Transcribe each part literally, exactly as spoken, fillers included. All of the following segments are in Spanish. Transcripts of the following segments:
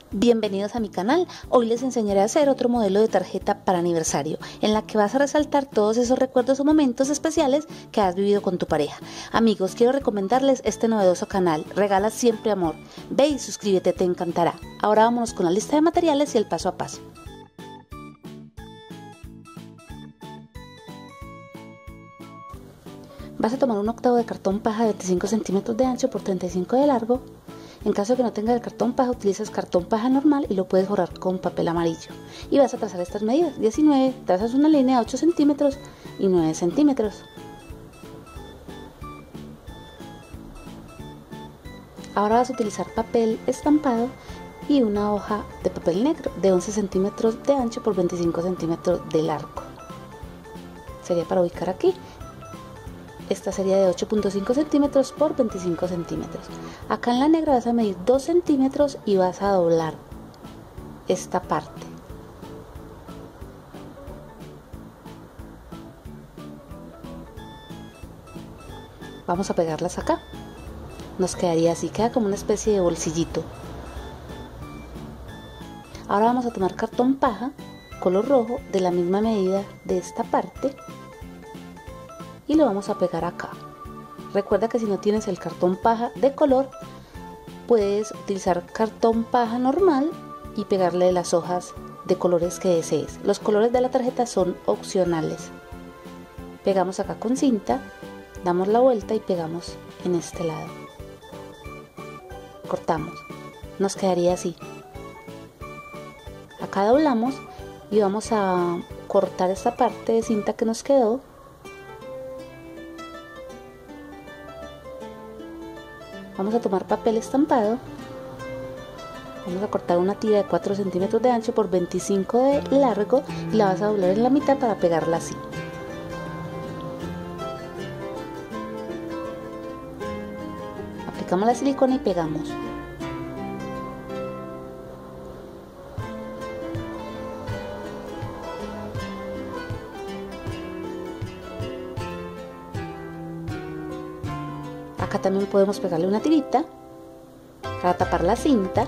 Bienvenidos a mi canal. Hoy les enseñaré a hacer otro modelo de tarjeta para aniversario, en la que vas a resaltar todos esos recuerdos o momentos especiales que has vivido con tu pareja. Amigos, quiero recomendarles este novedoso canal, Regala Siempre Amor. Ve y suscríbete, te encantará. Ahora vámonos con la lista de materiales y el paso a paso. Vas a tomar un octavo de cartón paja de veinticinco centímetros de ancho por treinta y cinco de largo. En caso de que no tengas el cartón paja, utilizas cartón paja normal y lo puedes forrar con papel amarillo. Y vas a trazar estas medidas. diecinueve, trazas una línea de ocho centímetros y nueve centímetros. Ahora vas a utilizar papel estampado y una hoja de papel negro de once centímetros de ancho por veinticinco centímetros de largo. Sería para ubicar aquí. Esta sería de ocho punto cinco centímetros por veinticinco centímetros. Acá en la negra vas a medir dos centímetros y vas a doblar esta parte. Vamos a pegarlas acá. Nos quedaría así, queda como una especie de bolsillito. Ahora vamos a tomar cartón paja, color rojo, de la misma medida de esta parte. Y lo vamos a pegar acá. Recuerda que si no tienes el cartón paja de color, puedes utilizar cartón paja normal y pegarle las hojas de colores que desees. Los colores de la tarjeta son opcionales. Pegamos acá con cinta, damos la vuelta y pegamos en este lado. Cortamos. Nos quedaría así. Acá doblamos y vamos a cortar esta parte de cinta que nos quedó. Vamos a tomar papel estampado, vamos a cortar una tira de cuatro centímetros de ancho por veinticinco de largo y la vas a doblar en la mitad para pegarla así. Aplicamos la silicona y pegamos. Acá también podemos pegarle una tirita para tapar la cinta.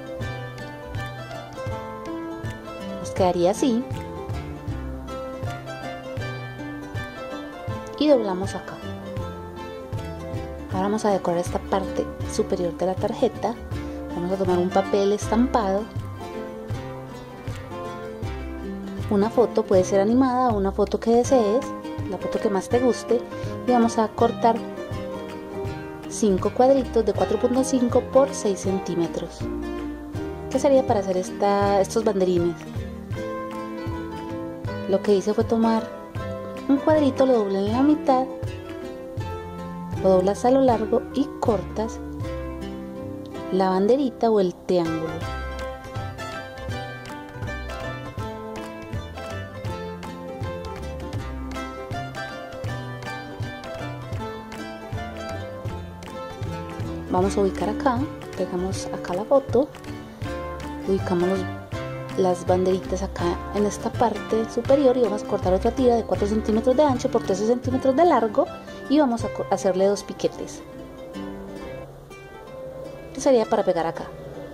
Nos quedaría así. Y doblamos acá. Ahora vamos a decorar esta parte superior de la tarjeta. Vamos a tomar un papel estampado. Una foto, puede ser animada o una foto que desees, la foto que más te guste. Y vamos a cortar cinco cuadritos de cuatro punto cinco por seis centímetros. ¿Qué sería para hacer esta, estos banderines? Lo que hice fue tomar un cuadrito, lo doblé en la mitad, lo doblas a lo largo y cortas la banderita o el triángulo. Vamos a ubicar acá, pegamos acá la foto, ubicamos los, las banderitas acá en esta parte superior y vamos a cortar otra tira de cuatro centímetros de ancho por trece centímetros de largo y vamos a hacerle dos piquetes. Esto sería para pegar acá.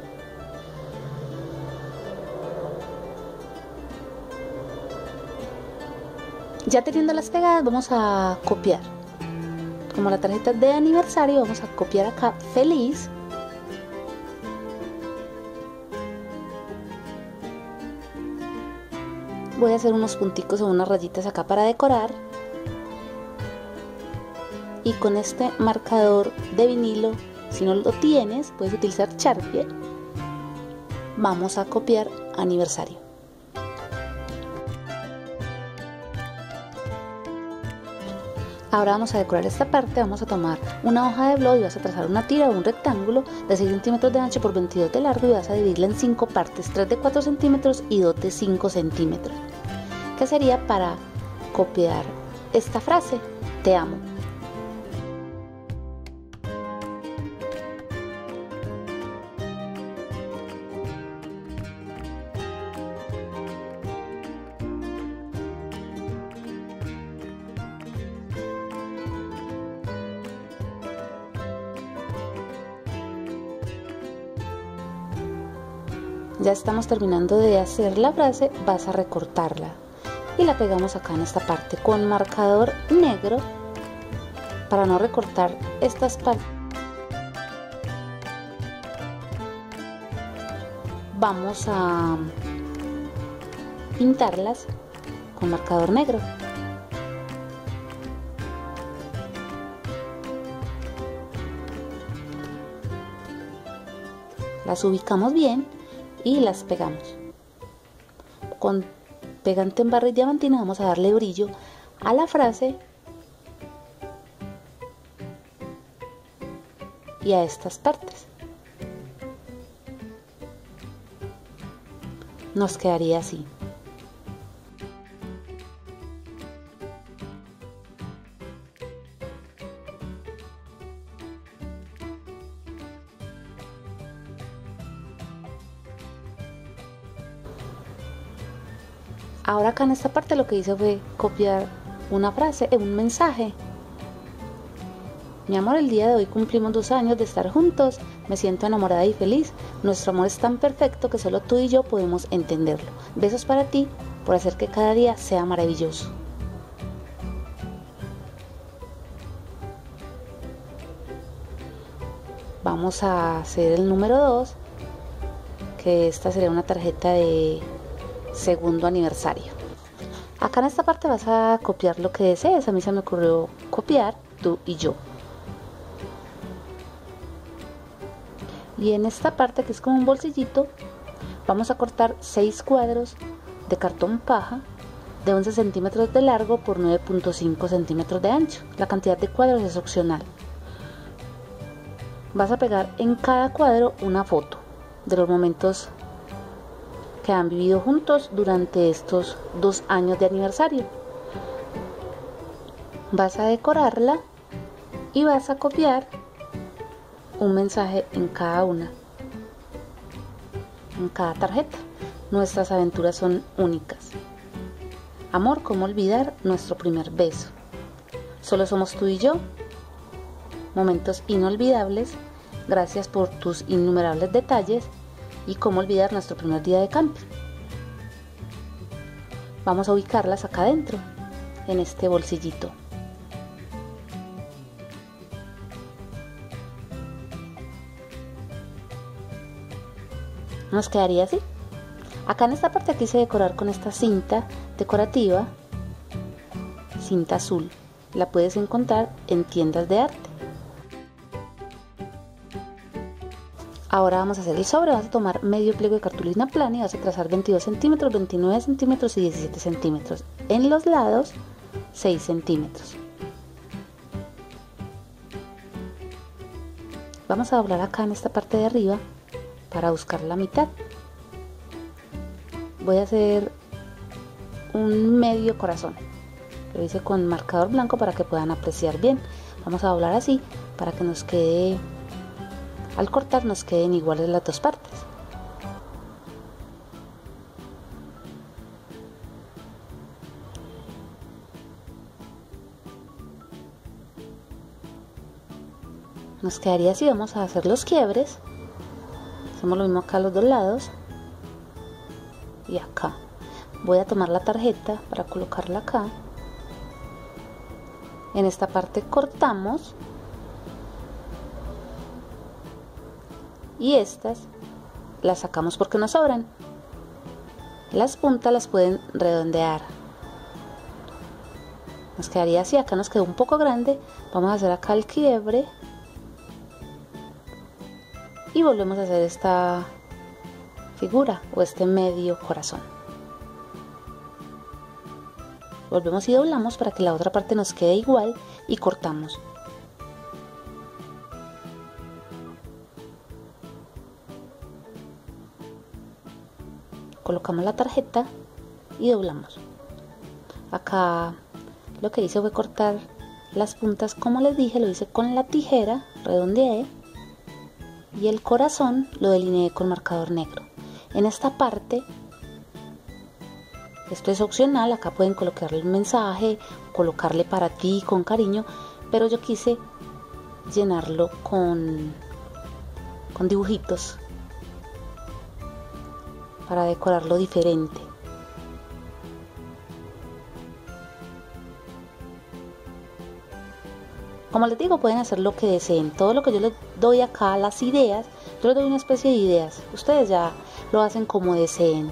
Ya teniendo las pegadas vamos a copiar. Como la tarjeta de aniversario, vamos a copiar acá feliz. Voy a hacer unos punticos o unas rayitas acá para decorar. Y con este marcador de vinilo, si no lo tienes, puedes utilizar Sharpie. Vamos a copiar aniversario. Ahora vamos a decorar esta parte, vamos a tomar una hoja de blog y vas a trazar una tira o un rectángulo de seis centímetros de ancho por veintidós de largo y vas a dividirla en cinco partes, tres de cuatro centímetros y dos de cinco centímetros. ¿Qué sería para copiar esta frase? Te amo. Ya estamos terminando de hacer la frase, vas a recortarla y la pegamos acá en esta parte con marcador negro para no recortar estas partes. Vamos a pintarlas con marcador negro. Las ubicamos bien y las pegamos. Con pegante en barra y diamantina vamos a darle brillo a la frase y a estas partes. Nos quedaría así. Ahora acá en esta parte lo que hice fue copiar una frase, un mensaje. Mi amor, el día de hoy cumplimos dos años de estar juntos, me siento enamorada y feliz, nuestro amor es tan perfecto que solo tú y yo podemos entenderlo. Besos para ti por hacer que cada día sea maravilloso. Vamos a hacer el número dos, que esta sería una tarjeta de segundo aniversario. Acá en esta parte vas a copiar lo que desees. A mí se me ocurrió copiar tú y yo. Y en esta parte, que es como un bolsillito, vamos a cortar seis cuadros de cartón paja de once centímetros de largo por nueve punto cinco centímetros de ancho. La cantidad de cuadros es opcional. Vas a pegar en cada cuadro una foto de los momentos que han vivido juntos durante estos dos años de aniversario. Vas a decorarla y vas a copiar un mensaje en cada una, en cada tarjeta. Nuestras aventuras son únicas. Amor, ¿cómo olvidar nuestro primer beso? Solo somos tú y yo. Momentos inolvidables. Gracias por tus innumerables detalles. Y cómo olvidar nuestro primer día de camping. Vamos a ubicarlas acá adentro, en este bolsillito. Nos quedaría así. Acá en esta parte quise decorar con esta cinta decorativa, cinta azul. La puedes encontrar en tiendas de arte. Ahora vamos a hacer el sobre. Vas a tomar medio pliego de cartulina plana y vas a trazar veintidós centímetros, veintinueve centímetros y diecisiete centímetros. En los lados, seis centímetros. Vamos a doblar acá en esta parte de arriba para buscar la mitad. Voy a hacer un medio corazón. Lo hice con marcador blanco para que puedan apreciar bien. Vamos a doblar así para que nos quede, al cortar nos queden iguales las dos partes. Nos quedaría así. Vamos a hacer los quiebres. Hacemos lo mismo acá a los dos lados. Y acá. Voy a tomar la tarjeta para colocarla acá. En esta parte cortamos. Y estas las sacamos porque nos sobran. Las puntas las pueden redondear. Nos quedaría así. Acá nos quedó un poco grande. Vamos a hacer acá el quiebre. Y volvemos a hacer esta figura o este medio corazón. Volvemos y doblamos para que la otra parte nos quede igual y cortamos. Colocamos la tarjeta y doblamos. Acá lo que hice fue cortar las puntas, como les dije, lo hice con la tijera, redondeé. Y el corazón lo delineé con marcador negro. En esta parte, esto es opcional, acá pueden colocarle un mensaje, colocarle para ti con cariño, pero yo quise llenarlo con, con dibujitos. para decorarlo diferente. Como les digo, pueden hacer lo que deseen. Todo lo que yo les doy acá, las ideas, yo les doy una especie de ideas. Ustedes ya lo hacen como deseen.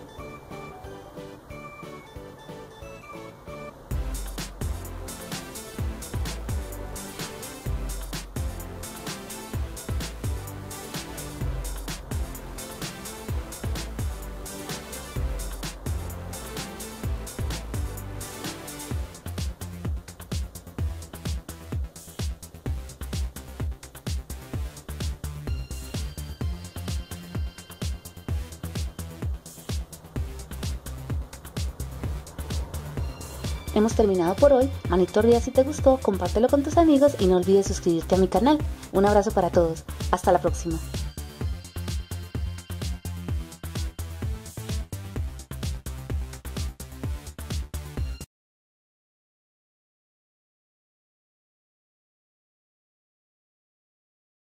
Hemos terminado por hoy. Manito arriba si te gustó, compártelo con tus amigos y no olvides suscribirte a mi canal. Un abrazo para todos. Hasta la próxima.